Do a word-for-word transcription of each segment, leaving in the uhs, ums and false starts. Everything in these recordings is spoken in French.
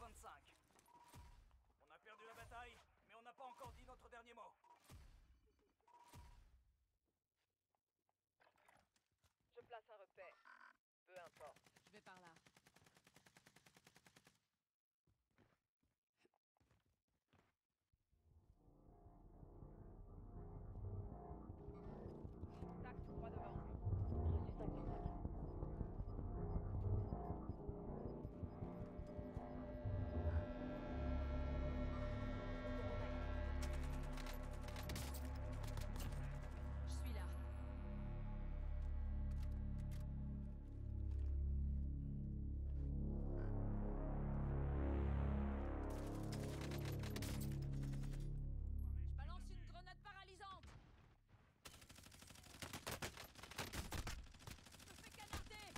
vingt-cinq. On a perdu la bataille, mais on n'a pas encore dit notre dernier mot. Je place un repère. Peu importe. Je vais par là. Taxe droit devant. Reçu cinq sur cinq. Je suis là. Je balance une grenade paralysante. Je me fais canarder.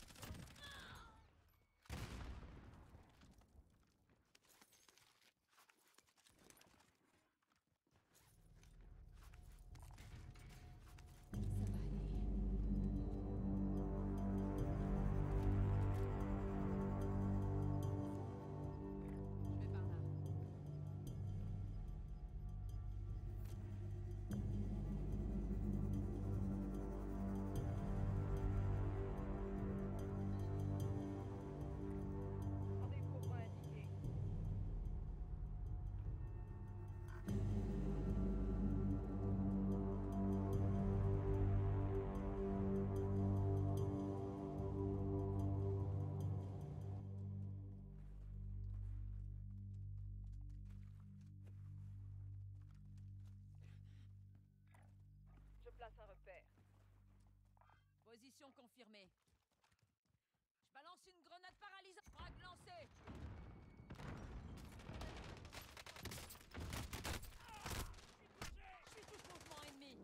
Ça va aller. Je vais par là. Rendez-vous au point indiqué. Je place un repère. Position confirmée. Je balance une grenade paralysante. Frag lancé. Je suis tout mouvement ennemi.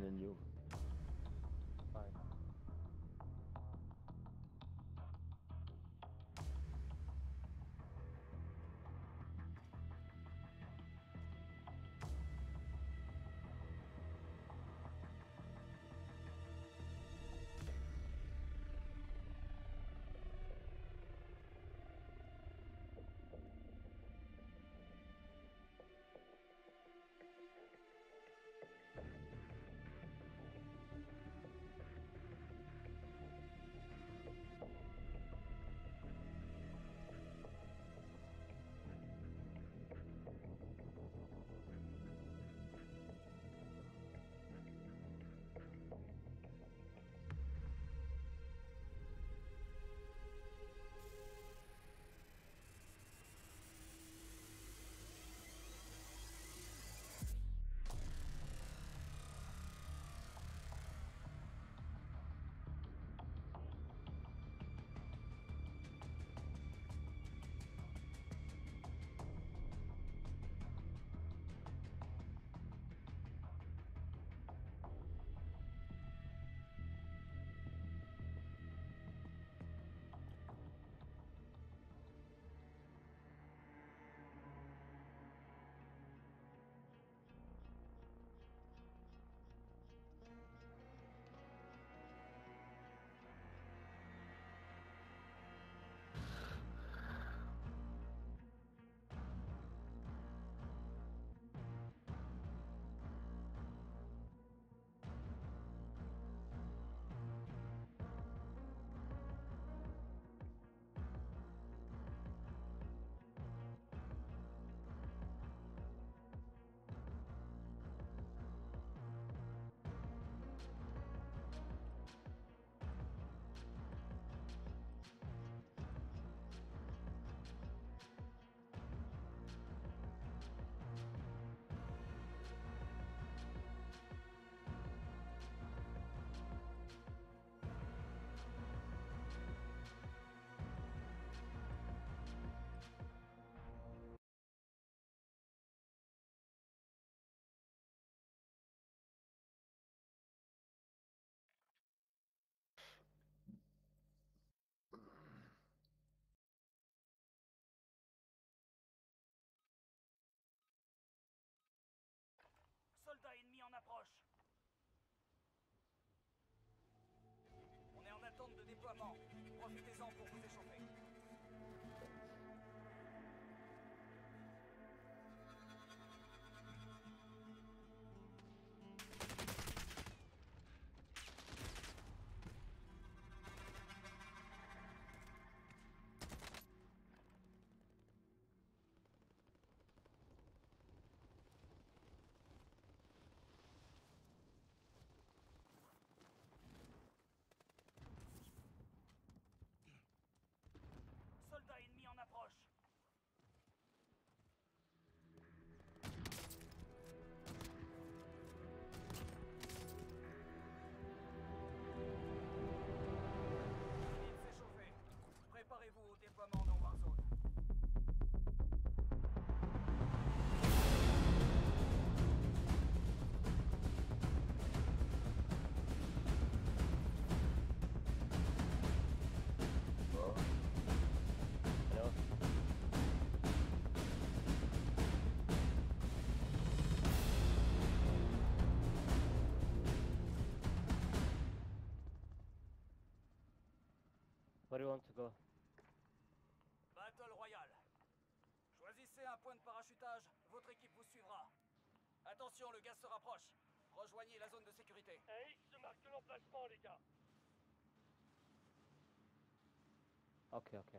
finding you. Fine. Soldats ennemis en approche. On est en attente de déploiement. Profitez-en pour vous échauffer. Soldats ennemis en approche. Vite s'échauffer. Préparez-vous au déploiement dans Warzone. Hello? Where do you want to go? Battle Royale. Choisissez un point de parachutage, votre équipe vous suivra. Attention, le gaz se rapproche. Rejoignez la zone de sécurité. Hey, je marque l'emplacement, les gars. Okay, okay.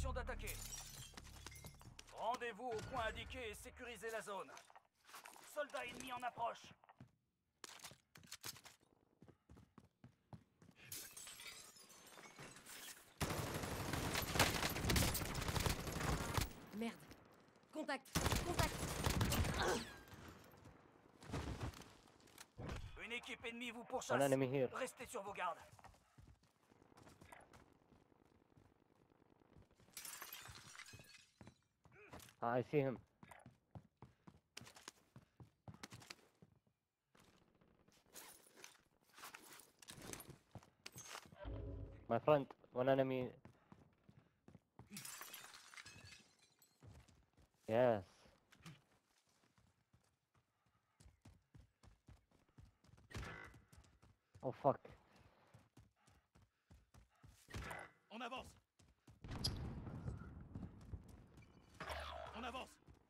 l'intention d'attaquer. Rendez-vous au point indiqué et sécurisez la zone. Soldats ennemis en approche. Merde. Contact. Contact. Une équipe ennemie vous One pourchasse. enemy here. Restez sur vos gardes. Ah, I see him. My front, one enemy. Yes. Oh fuck. On avance. On avance.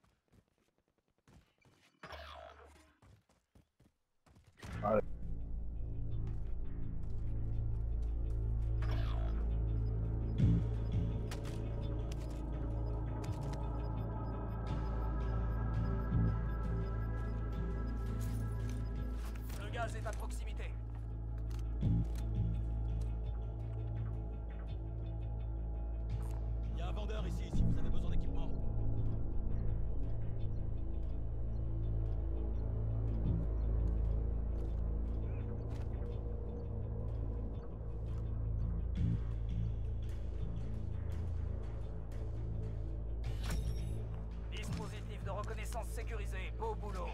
Le gaz est à proximité. Il y a un vendeur ici si vous avez besoin d'équipement. Dispositif de reconnaissance sécurisé. Beau boulot.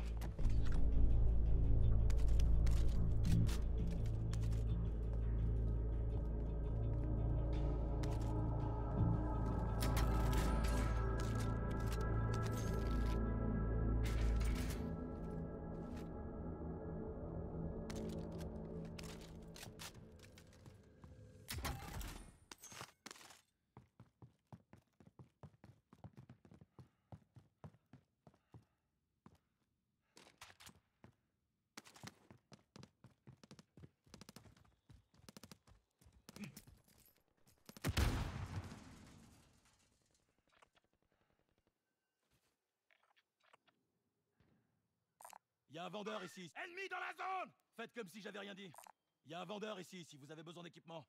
Il y a un vendeur ici. Ennemi dans la zone! Faites comme si j'avais rien dit. Il y a un vendeur ici si vous avez besoin d'équipement.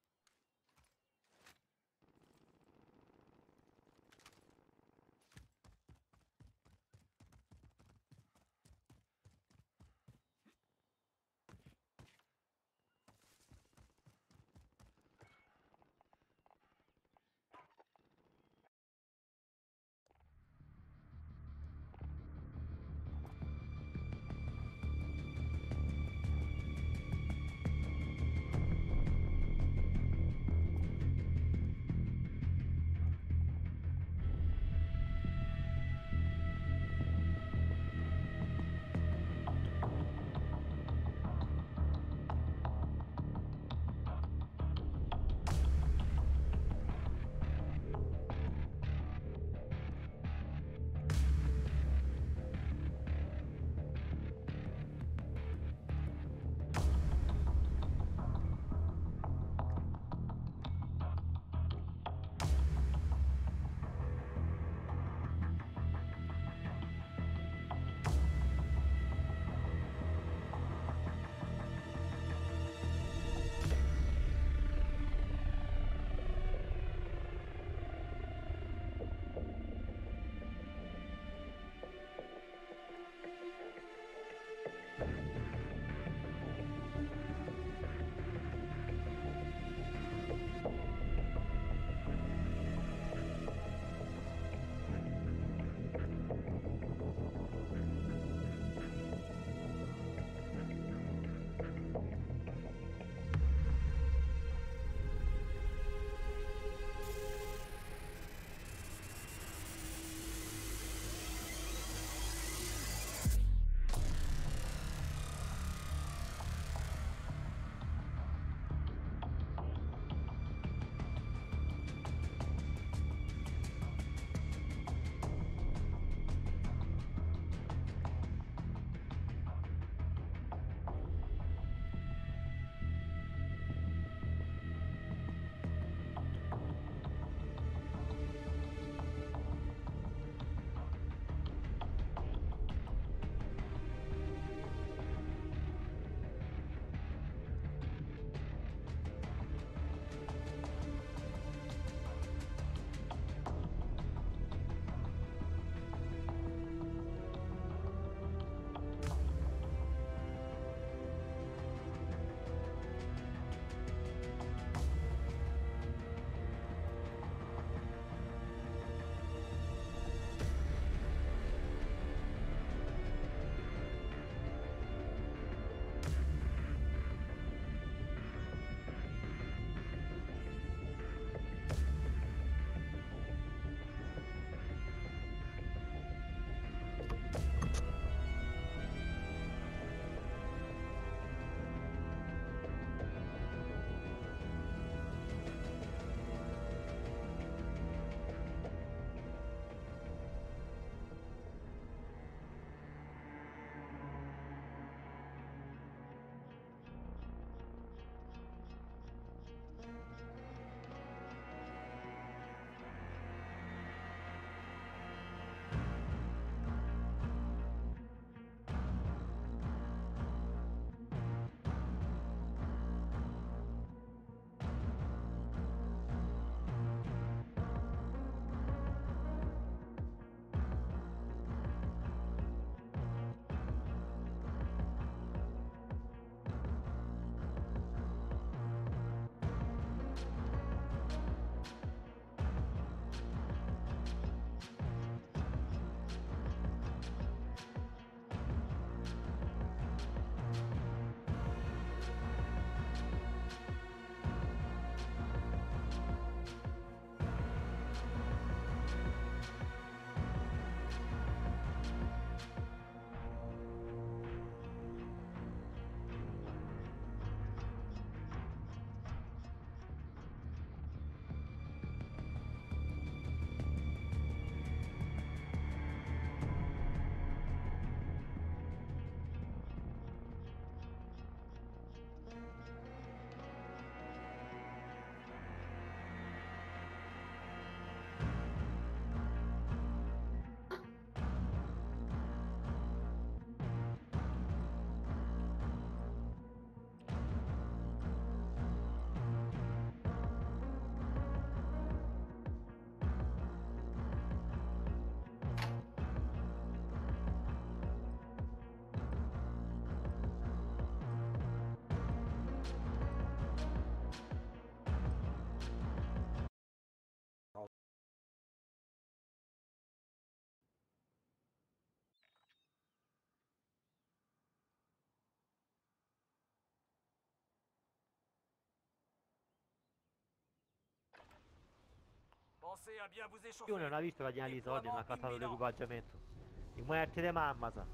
Pensez à bien vous échauffer. Più non ha visto che gli soldi, non ha Déploiement fatto imminent. l'equipaggiamento. I muerti di mamma sa.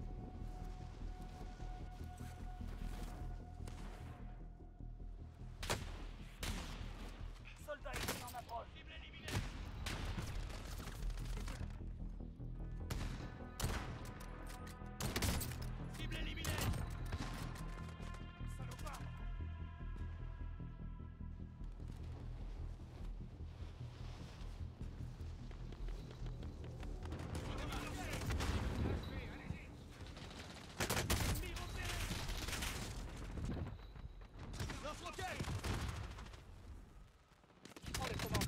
Soldats ennemis en approche. Cible éliminée. Cible éliminée. Salopard. Lance-roquette. Prends les commandes.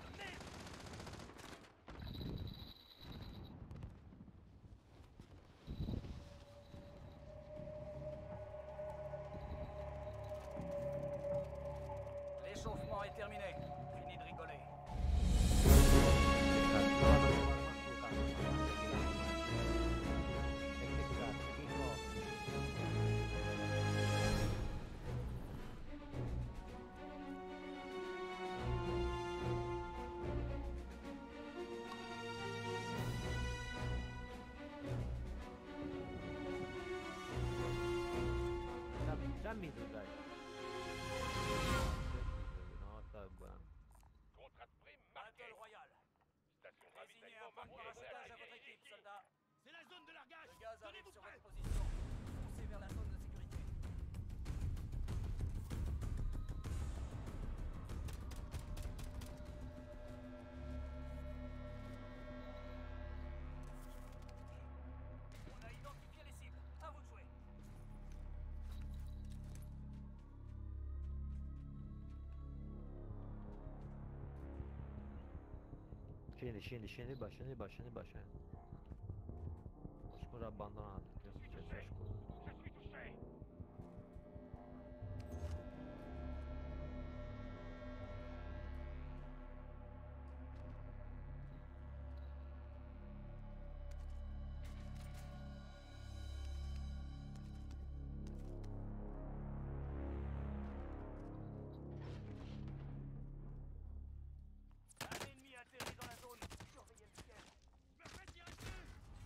L'échauffement est terminé. Fini de rigoler. Già mi tu dai. No, sta buono. Contrat de prime marqué. Battle Royal. Station de Désignez un ravitaillement point de marqué. parachutage à votre équipe, soldats. C'est la zone de largage. Le gaz arrive Tenez-vous sur prêts. votre position. Foncez vers la zone de sécurité. On a identifié les cibles. À vous de jouer. Scendi, scendi, scendi ba, scendi ba, scendi ba, scendi. Lo scudo abbandonato, che è successo a scudo? Je suis touché. Un ennemi atterri dans la zone. Surveillez le ciel. Me faites tirer dessus.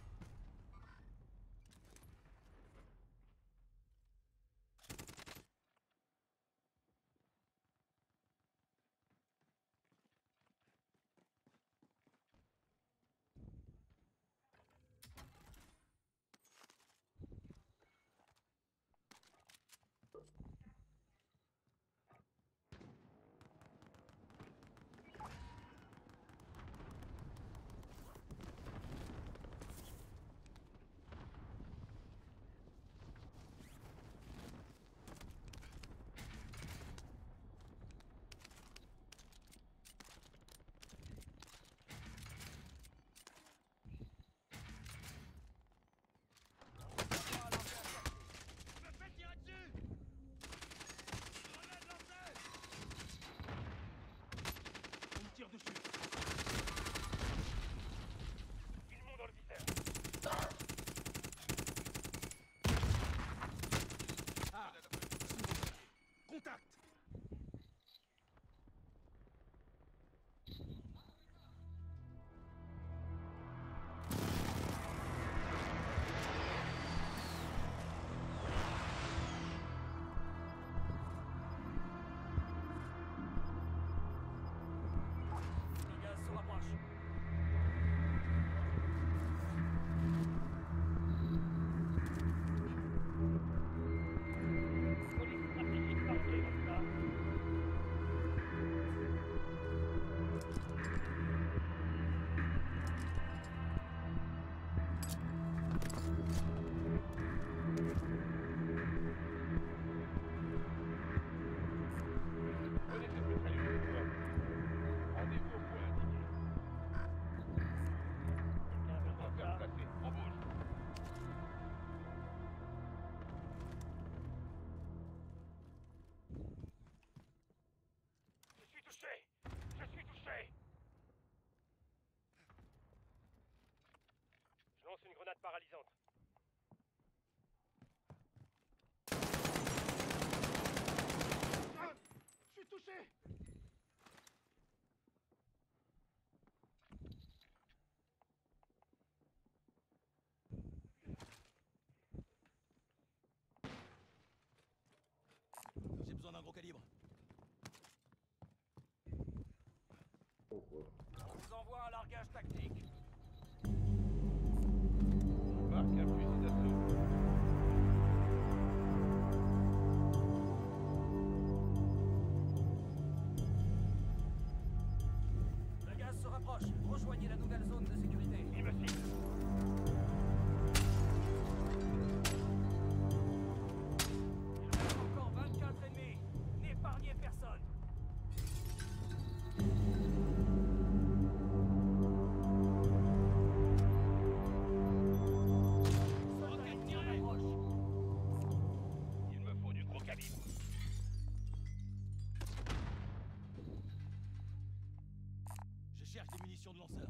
Me faites tirer dessus. Grenade lancée. On me tire dessus. Ils m'ont dans le viseur. Ah. Contact. Le gaz se rapproche. Police stratégique marquée comme ça. Connaissez plus près du joueur. Rendez-vous au point indiqué. Affaire placée. On bouge. Je suis touché. Je suis touché. Je lance une grenade paralysante. Ah, je suis touché. On vous envoie un largage tactique. Marque un fusil d'assaut. Le gaz se rapproche. Rejoignez la nouvelle zone de sécurité. Il me cible. Il reste encore vingt-quatre ennemis. N'épargnez personne. Soldat ennemi en approche. Il me faut du gros calibre. Je cherche des munitions de lanceur.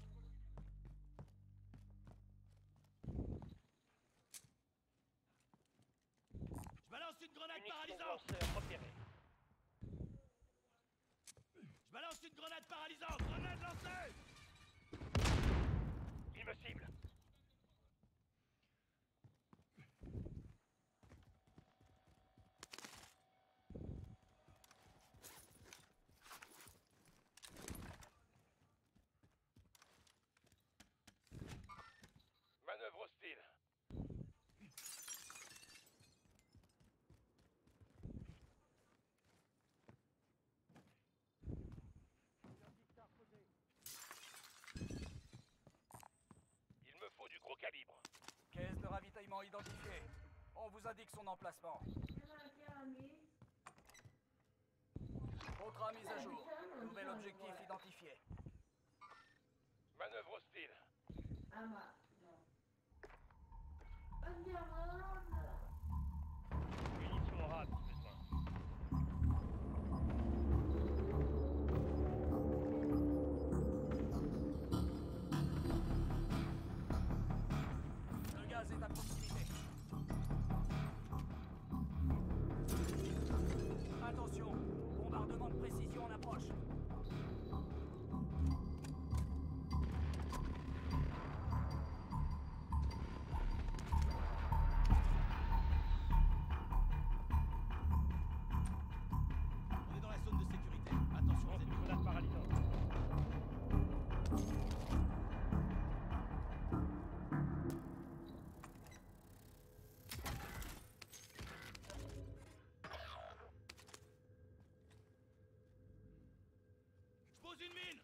Je balance une grenade paralysante. Je balance une grenade paralysante. Grenade lancée. Il me cible. Manœuvre hostile. Il me faut du gros calibre. Caisse de ravitaillement identifiée. On vous indique son emplacement. Contrat mise à jour. Nouvel objectif identifié. Manœuvre hostile. Munitions rares, besoin. Le gaz est à proximité. Attention, bombardement de précision en approche. On est dans la zone de sécurité. Attention aux ennemis. Grenade paralysante. Je pose une mine.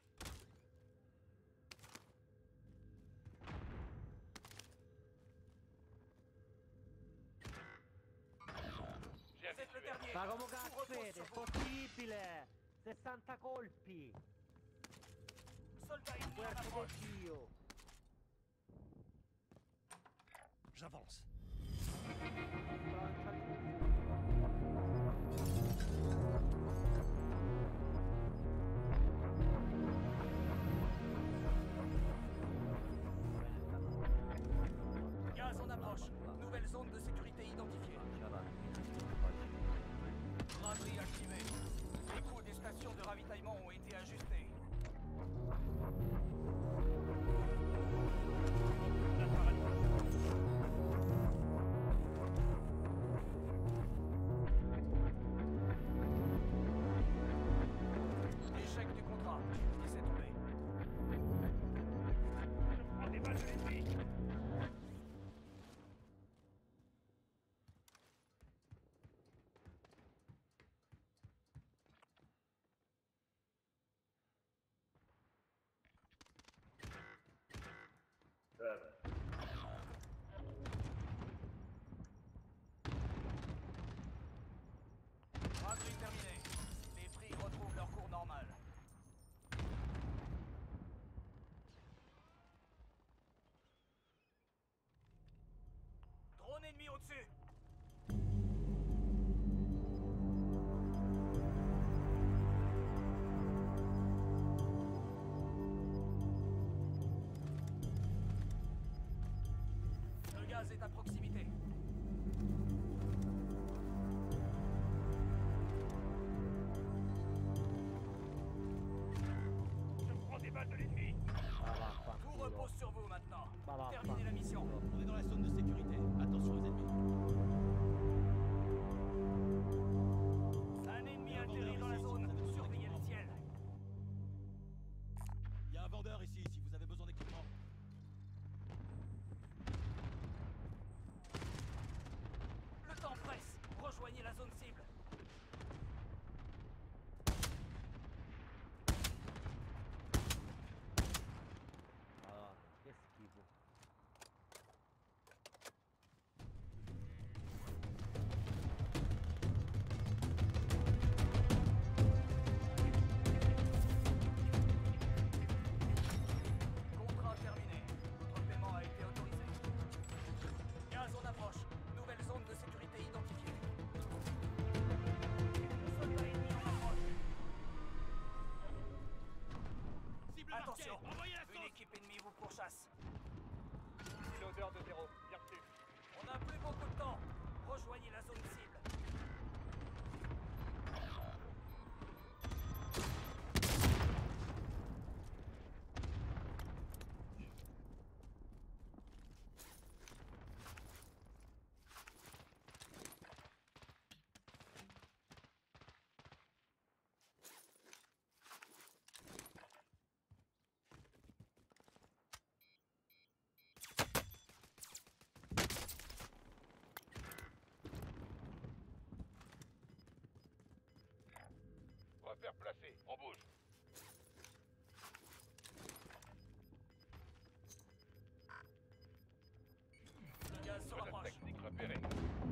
J'ai un Vous êtes le visuel. dernier. Ma come Tout cazzo repose è? sur È vous. possibile! sessanta colpi! Soldat ennemi en Guarda approche. che Dio! J'avance. Gaz en approche. Nouvelle zone de sécurité identifiée. Braderie activée. Les coûts des stations de ravitaillement ont été ajustés. Grenade paralysante. Échec du contrat. Laissez tomber. Je prends des balles de l'ennemi. Braderie terminée. Les prix retrouvent leur cours normal. Drone ennemi au-dessus. Le gaz est à proximité. Je prends des balles de l'ennemi. Tout repose sur vous maintenant. Ma va, Terminez la mission. On est dans la zone de sécurité. Attention aux ennemis. Un ennemi atterrit dans la zone. Surveillez le ciel. Attention, une équipe ennemie vous pourchasse. L'odeur de zéro. Bien reçu. On n'a plus beaucoup de temps. Rejoignez la zone cible. Repère placé. On bouge. Le gaz se Grenade rapproche. tactique repérée.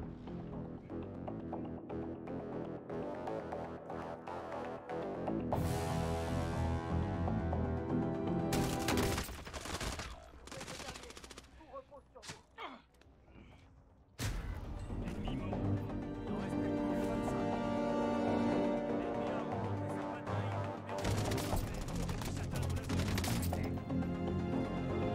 Ennemi mort. Il en reste plus que vingt-cinq. L'ennemi a remporté cette bataille, mais on ne peut pas faire. Il puisse atteindre la zone de sécurité.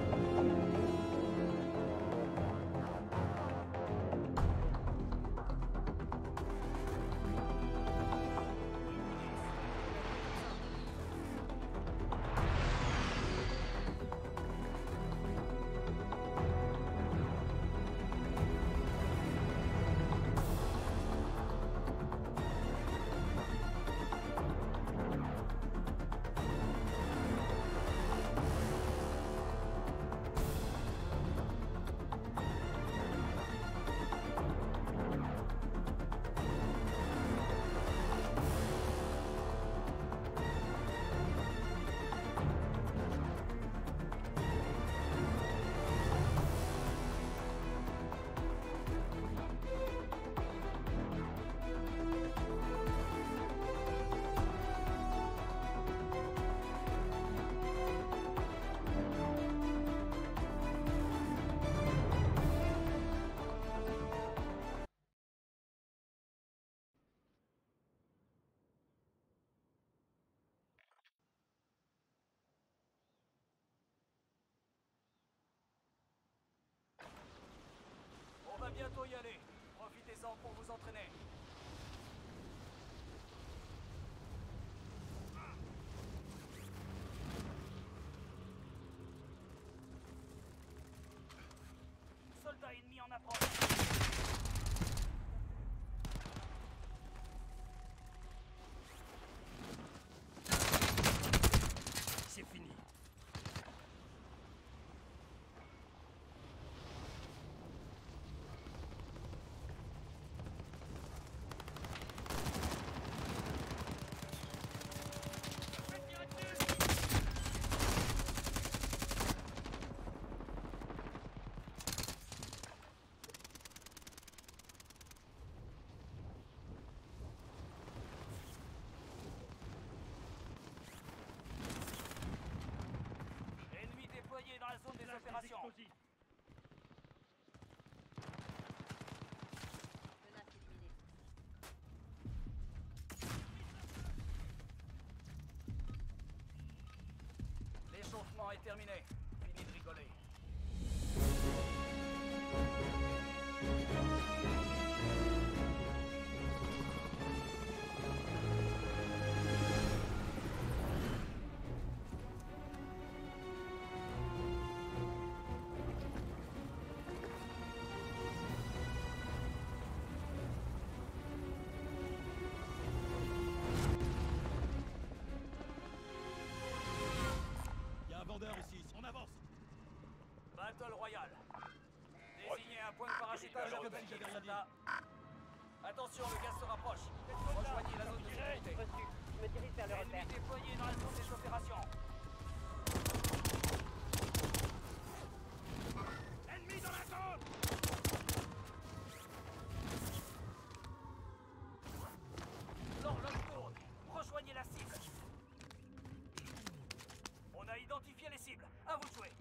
On va bientôt y aller. Profitez-en pour vous entraîner. Soldats ennemis en approche. C'est fini. Ennemi déployé dans la zone des opérations. Menace éliminée. L'échauffement est terminé. Fini de rigoler. Il y a un vendeur ici. On avance. Battle Royale. Désignez un point de parachutage à votre équipe, soldats. Attention, le gaz se rapproche. Rejoignez la zone de sécurité. Reçu. Je me dirige vers le Ennemi repère. déployé dans la zone des opérations. Ennemi dans la zone! L'horloge tourne. Rejoignez la cible. On a identifié les cibles. À vous de jouer.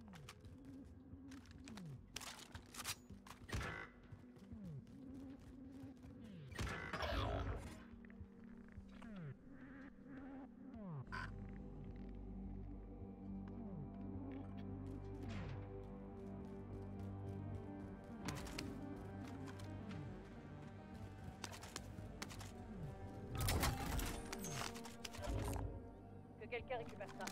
Quelqu'un récupère ça.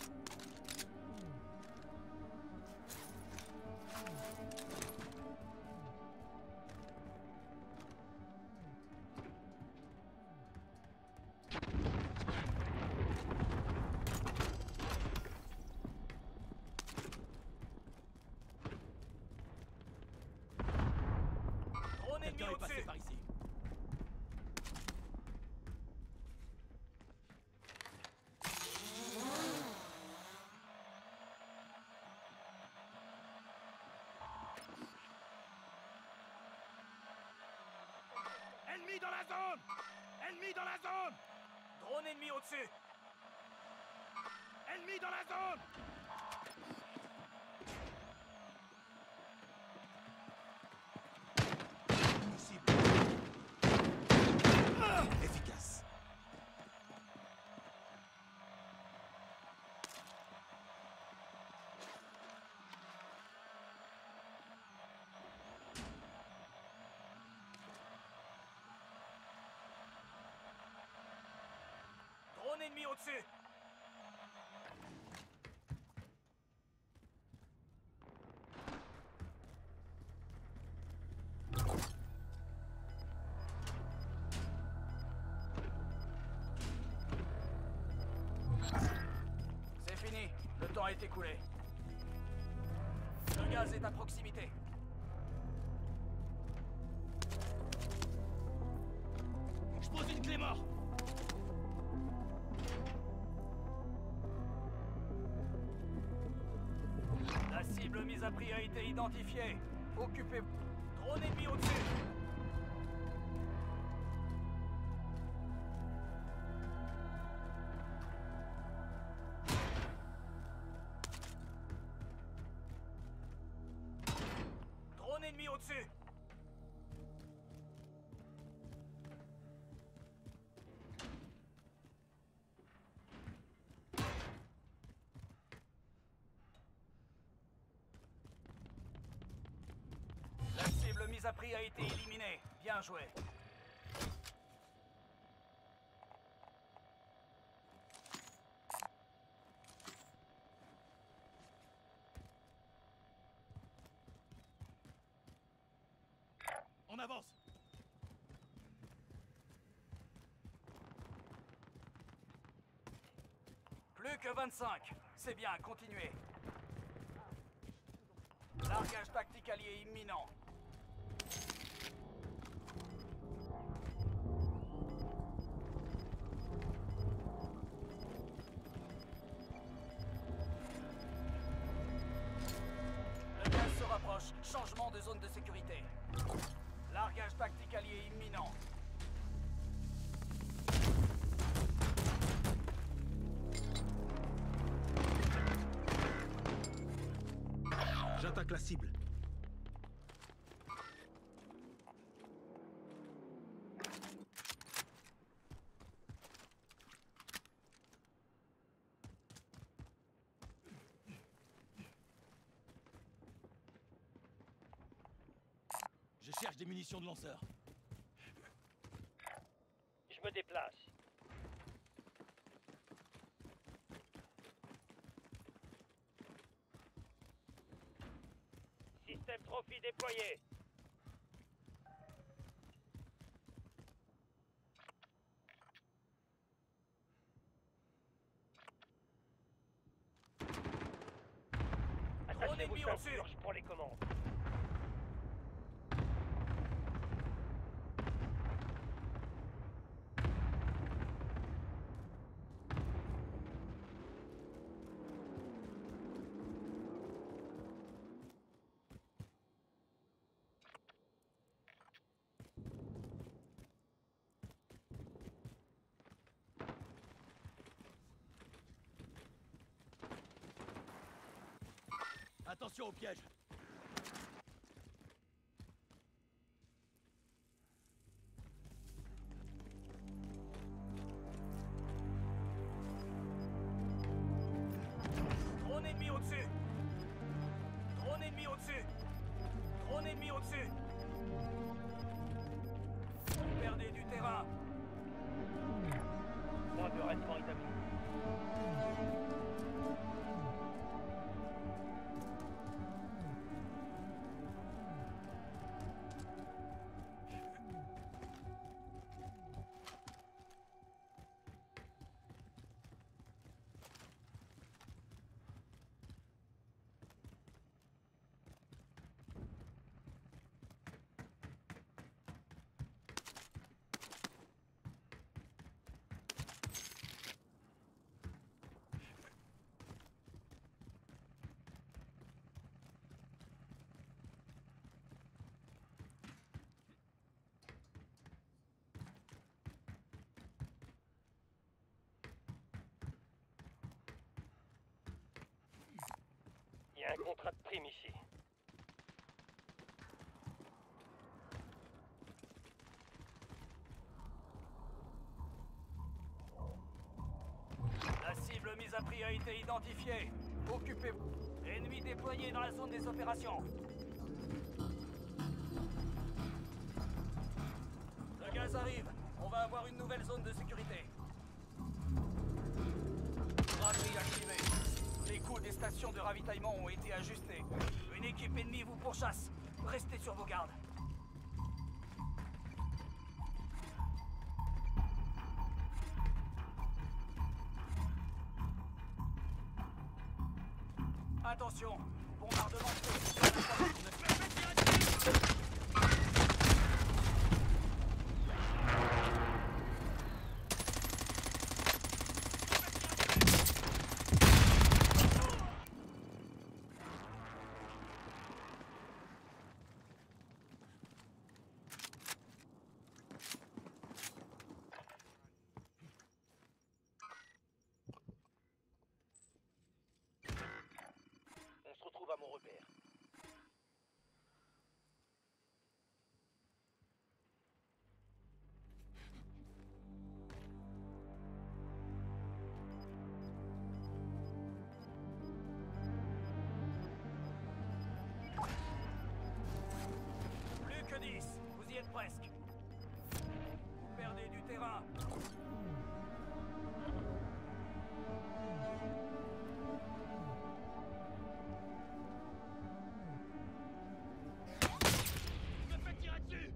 Drone ennemi Quelqu'un est passé au-dessus. par ici. Ennemi dans la zone! Ennemi dans la zone! Drone ennemi au-dessus. Ennemi dans la zone! Cible. Ah! Efficace. Drone ennemi au-dessus. C'est fini. Le temps est écoulé. Le gaz est à proximité. Je pose une clé mort! La cible mise à prix a été identifiée. Occupez. Drone ennemi au-dessus. Drone ennemi au-dessus. La cible mise à prix a été éliminée. Bien joué. On avance! Plus que vingt-cinq. C'est bien, continuez. Largage tactique allié imminent. Le gaz se rapproche. Changement de zone de sécurité. Largage tactique allié imminent. J'attaque la cible. Je cherche des munitions de lanceur. Je me déplace. Système trophy déployé. Drone ennemi au-dessus. Je prends les commandes. Attention au piège. Drone ennemi au-dessus. Drone ennemi au-dessus. Drone ennemi au-dessus. Vous perdez du terrain. Point de restaurant établi. contrat de prime ici. La cible mise à prix a été identifiée. Occupez-vous. Ennemi déployé dans la zone des opérations. Le gaz arrive. On va avoir une nouvelle zone de sécurité. Braderie activée. Les coûts des stations de ravitaillement ont été ajustés. Une équipe ennemie vous pourchasse. Restez sur vos gardes. Attention, bombardement On se retrouve à mon repère. Plus que dix, vous y êtes presque. Vous perdez du terrain. Je me fais tirer dessus!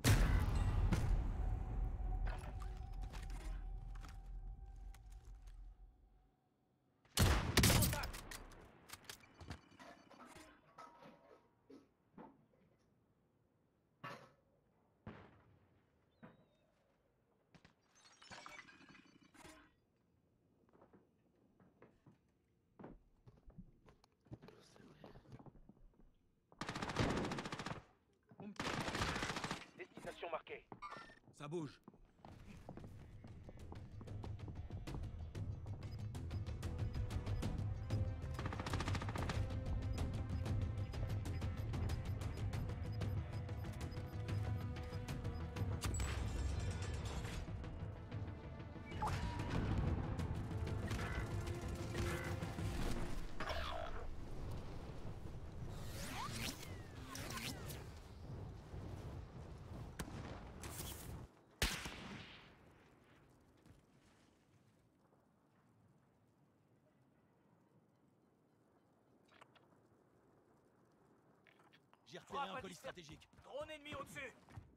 Destination marquée. Ça bouge. J'ai Frappe repéré à un colis distance. stratégique. Drone ennemi au-dessus.